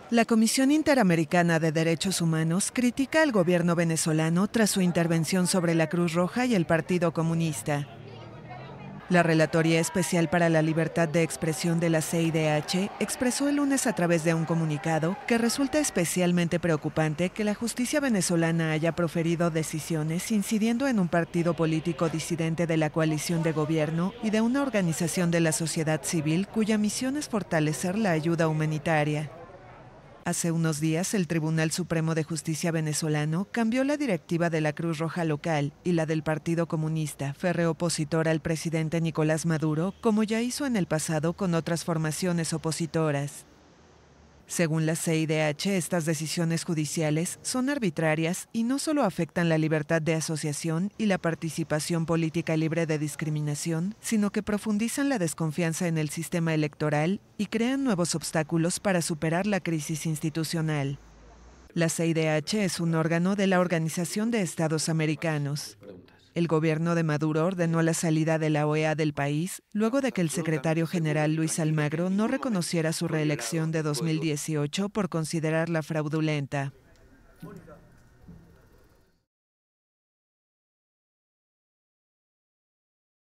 La Comisión Interamericana de Derechos Humanos critica al gobierno venezolano tras su intervención sobre la Cruz Roja y el Partido Comunista. La Relatoría Especial para la Libertad de Expresión de la CIDH expresó el lunes a través de un comunicado que resulta especialmente preocupante que la justicia venezolana haya proferido decisiones incidiendo en un partido político disidente de la coalición de gobierno y de una organización de la sociedad civil cuya misión es fortalecer la ayuda humanitaria. Hace unos días, el Tribunal Supremo de Justicia venezolano cambió la directiva de la Cruz Roja local y la del Partido Comunista, férreo opositor al presidente Nicolás Maduro, como ya hizo en el pasado con otras formaciones opositoras. Según la CIDH, estas decisiones judiciales son arbitrarias y no solo afectan la libertad de asociación y la participación política libre de discriminación, sino que profundizan la desconfianza en el sistema electoral y crean nuevos obstáculos para superar la crisis institucional. La CIDH es un órgano de la Organización de Estados Americanos. El gobierno de Maduro ordenó la salida de la OEA del país luego de que el secretario general Luis Almagro no reconociera su reelección de 2018 por considerarla fraudulenta.